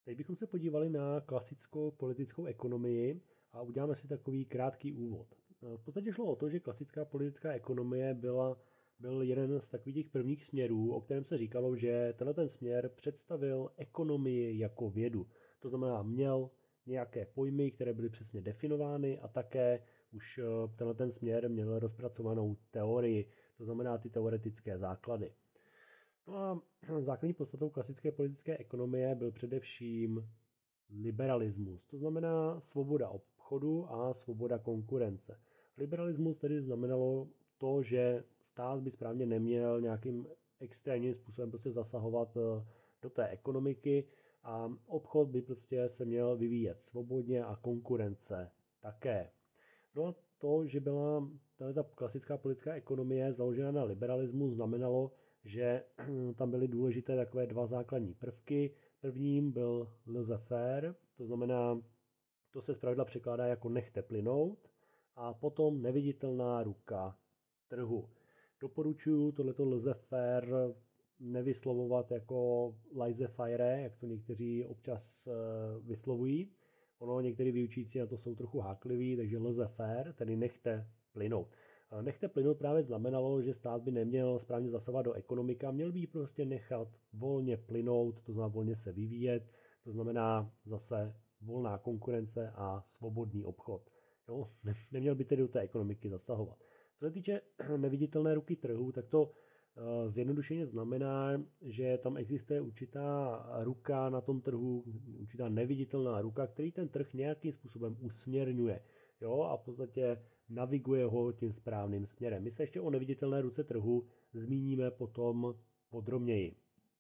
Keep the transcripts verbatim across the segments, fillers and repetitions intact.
Teď bychom se podívali na klasickou politickou ekonomii a uděláme si takový krátký úvod. V podstatě šlo o to, že klasická politická ekonomie byla, byl jeden z takových těch prvních směrů, o kterém se říkalo, že tenhle ten směr představil ekonomii jako vědu. To znamená, měl nějaké pojmy, které byly přesně definovány a také už tenhle ten směr měl rozpracovanou teorii, to znamená ty teoretické základy. No a základní podstatou klasické politické ekonomie byl především liberalismus, to znamená svoboda obchodu a svoboda konkurence. Liberalismus tedy znamenalo to, že stát by správně neměl nějakým extrémním způsobem prostě zasahovat do té ekonomiky a obchod by prostě se měl vyvíjet svobodně a konkurence také. No a to, že byla ta klasická politická ekonomie založena na liberalismu, znamenalo, že tam byly důležité takové dva základní prvky. Prvním byl laissez-faire, to znamená, to se zpravidla překládá jako nechte plynout, a potom neviditelná ruka trhu. Doporučuji tohleto laissez-faire nevyslovovat jako laissez-faire, jak to někteří občas vyslovují. Ono, někteří vyučící na to jsou trochu hákliví, takže laissez-faire, tedy nechte plynout. Nechte plynout právě znamenalo, že stát by neměl správně zasahovat do ekonomiky, měl by ji prostě nechat volně plynout, to znamená volně se vyvíjet, to znamená zase volná konkurence a svobodný obchod. Jo? Neměl by tedy do té ekonomiky zasahovat. Co se týče neviditelné ruky trhu, tak to zjednodušeně znamená, že tam existuje určitá ruka na tom trhu, určitá neviditelná ruka, který ten trh nějakým způsobem usměrňuje. Jo, a v podstatě naviguje ho tím správným směrem. My se ještě o neviditelné ruce trhu zmíníme potom podrobněji.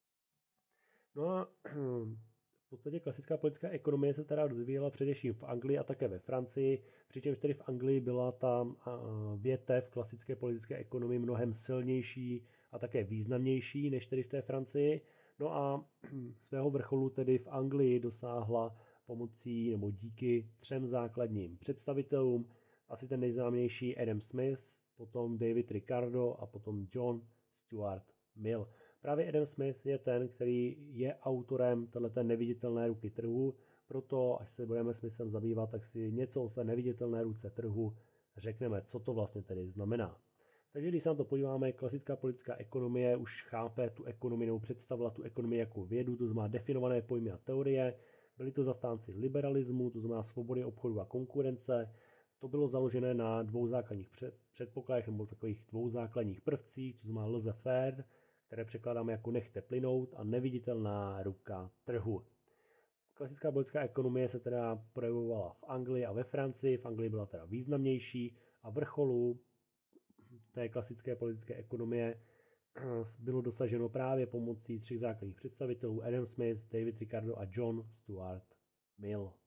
No a v podstatě klasická politická ekonomie se teda rozvíjela především v Anglii a také ve Francii, přičemž tedy v Anglii byla ta větev klasické politické ekonomie mnohem silnější a také významnější než tedy v té Francii. No a svého vrcholu tedy v Anglii dosáhla pomocí nebo díky třem základním představitelům, asi ten nejznámější Adam Smith, potom David Ricardo a potom John Stuart Mill. Právě Adam Smith je ten, který je autorem této neviditelné ruky trhu, proto až se budeme Smithem zabývat, tak si něco o té neviditelné ruce trhu řekneme, co to vlastně tedy znamená. Takže když se na to podíváme, klasická politická ekonomie už chápe tu ekonomii, nebo představila tu ekonomii jako vědu, to znamená definované pojmy a teorie. Byli to zastánci liberalismu, to znamená svobody obchodu a konkurence. To bylo založené na dvou základních předpokladech nebo takových dvou základních prvcích, to znamená laissez-faire, které překládáme jako nechte plynout, a neviditelná ruka trhu. Klasická politická ekonomie se teda projevovala v Anglii a ve Francii. V Anglii byla teda významnější a vrcholu té klasické politické ekonomie bylo dosaženo právě pomocí třech základních představitelů Adam Smith, David Ricardo a John Stuart Mill.